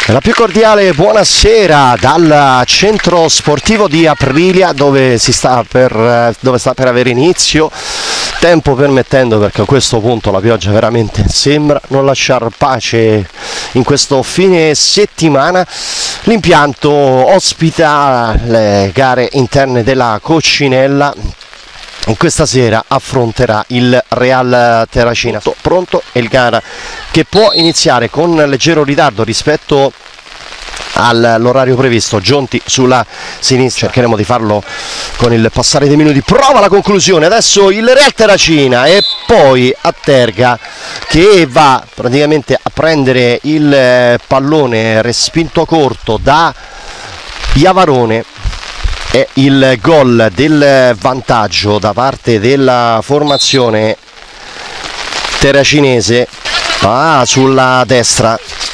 La più cordiale buonasera dal centro sportivo di Aprilia dove sta per avere inizio, tempo permettendo, perché a questo punto la pioggia veramente sembra non lasciar pace in questo fine settimana. L'impianto ospita le gare interne della Coccinella e questa sera affronterà il Real Terracina. Pronto è il gara che può iniziare con leggero ritardo rispetto all'orario previsto. Gionti sulla sinistra, cercheremo di farlo con il passare dei minuti. Prova la conclusione, adesso il Real Terracina e poi Atterga che va praticamente a prendere il pallone respinto corto da Iavarone. È il gol del vantaggio da parte della formazione terracinese. Sulla destra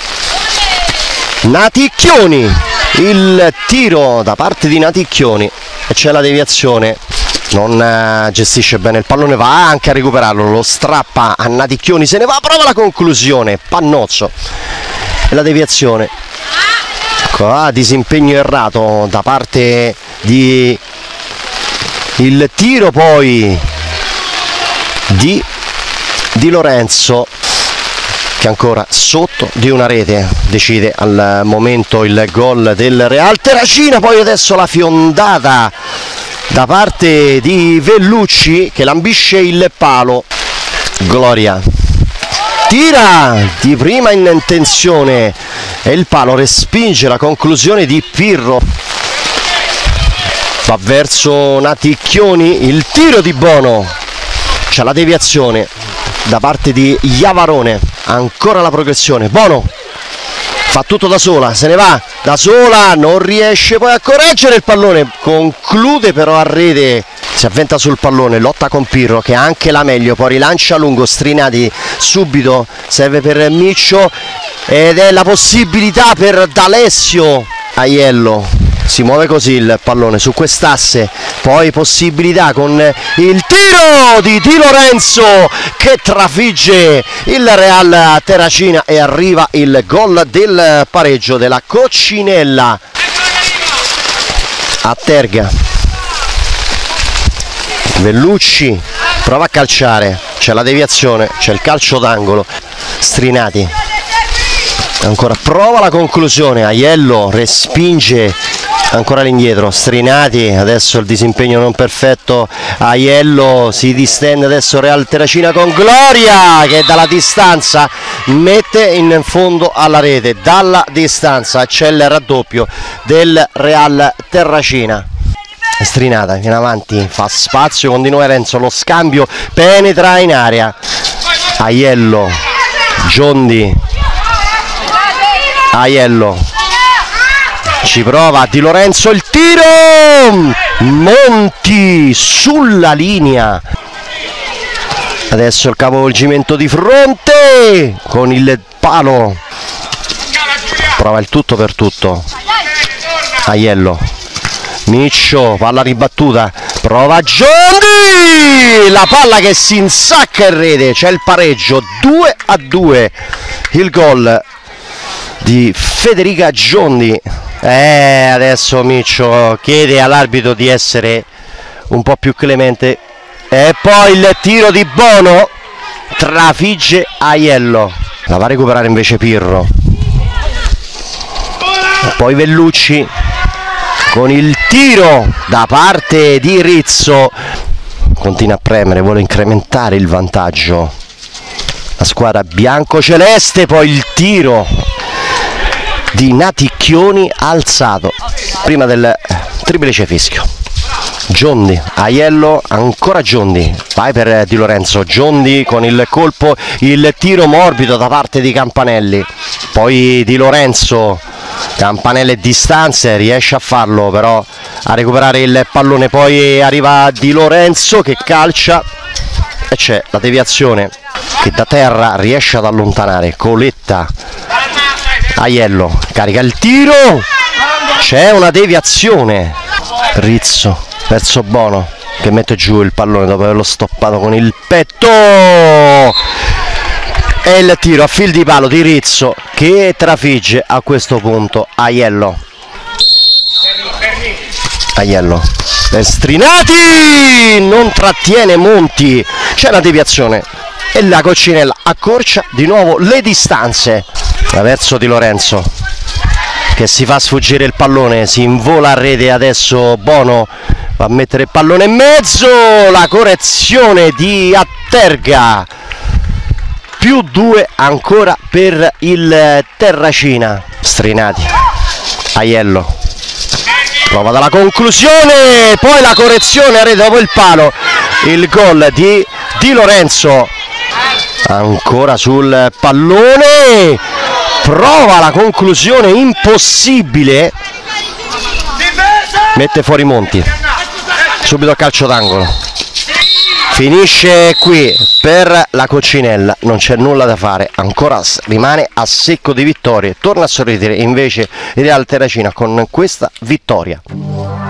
Naticchioni, il tiro da parte di Naticchioni e c'è la deviazione. Non gestisce bene il pallone, va anche a recuperarlo, lo strappa a Naticchioni, se ne va, prova la conclusione, Pannozzo e la deviazione. Disimpegno errato da parte di il tiro poi di Lorenzo, che ancora sotto di una rete decide al momento il gol del Real Terracina. Poi adesso la fiondata da parte di Vellucci che lambisce il palo. Gloria tira di prima intenzione e il palo respinge la conclusione di Pirro. Va verso Naticchioni, il tiro di Bono, c'è la deviazione da parte di Iavarone, ancora la progressione. Bono fa tutto da sola, se ne va da sola, non riesce poi a correggere il pallone, conclude però a rete, si avventa sul pallone, lotta con Pirro che ha anche la meglio, poi rilancia lungo, Strinati subito, serve per Miccio ed è la possibilità per D'Alessio. Aiello, si muove così il pallone su quest'asse, poi possibilità con il tiro di Di Lorenzo che trafigge il Real Terracina e arriva il gol del pareggio della Coccinella. Atterga, Vellucci prova a calciare, c'è la deviazione, c'è il calcio d'angolo. Strinati ancora prova la conclusione, Aiello respinge ancora all'indietro, Strinati, adesso il disimpegno non perfetto, Aiello si distende, adesso Real Terracina con Gloria che dalla distanza mette in fondo alla rete, dalla distanza c'è il raddoppio del Real Terracina. Strinata viene avanti, fa spazio con Di Lorenzo, lo scambio penetra in area, Aiello, Giondi, Aiello ci prova, Di Lorenzo, il tiro, Monti sulla linea, adesso il capovolgimento di fronte con il palo, prova il tutto per tutto, Aiello, Miccio, palla ribattuta, prova Giondi, la palla che si insacca in rete, c'è il pareggio 2-2, il gol di Federica Giondi. Adesso Miccio chiede all'arbitro di essere un po' più clemente e poi il tiro di Bono trafigge Aiello, la va a recuperare invece Pirro, poi Vellucci con il tiro da parte di Rizzo, continua a premere, vuole incrementare il vantaggio la squadra bianco-celeste, poi il tiro di Naticchioni alzato prima del triplice fischio. Giondi, Aiello, ancora Giondi, vai per Di Lorenzo, Giondi con il colpo, il tiro morbido da parte di Campanelli, poi Di Lorenzo, Campanelli distanze, riesce a farlo però a recuperare il pallone, poi arriva Di Lorenzo che calcia e c'è la deviazione che da terra riesce ad allontanare Coletta. Aiello carica il tiro, c'è una deviazione, Rizzo verso Bono che mette giù il pallone dopo averlo stoppato con il petto e il tiro a fil di palo di Rizzo che trafigge a questo punto Aiello. Aiello per Strinati, non trattiene Monti, c'è una deviazione e la Coccinella accorcia di nuovo le distanze. Traverso di Lorenzo che si fa sfuggire il pallone, si invola a rete adesso Bono, va a mettere il pallone in mezzo, la correzione di Atterga, +2 ancora per il Terracina. Strinati, Aiello prova dalla conclusione, poi la correzione a rete dopo il palo, il gol di Lorenzo, ancora sul pallone, prova la conclusione impossibile, mette fuori Monti, subito a calcio d'angolo, finisce qui per la Coccinella, non c'è nulla da fare, ancora rimane a secco di vittorie, torna a sorridere invece il Real Terracina con questa vittoria.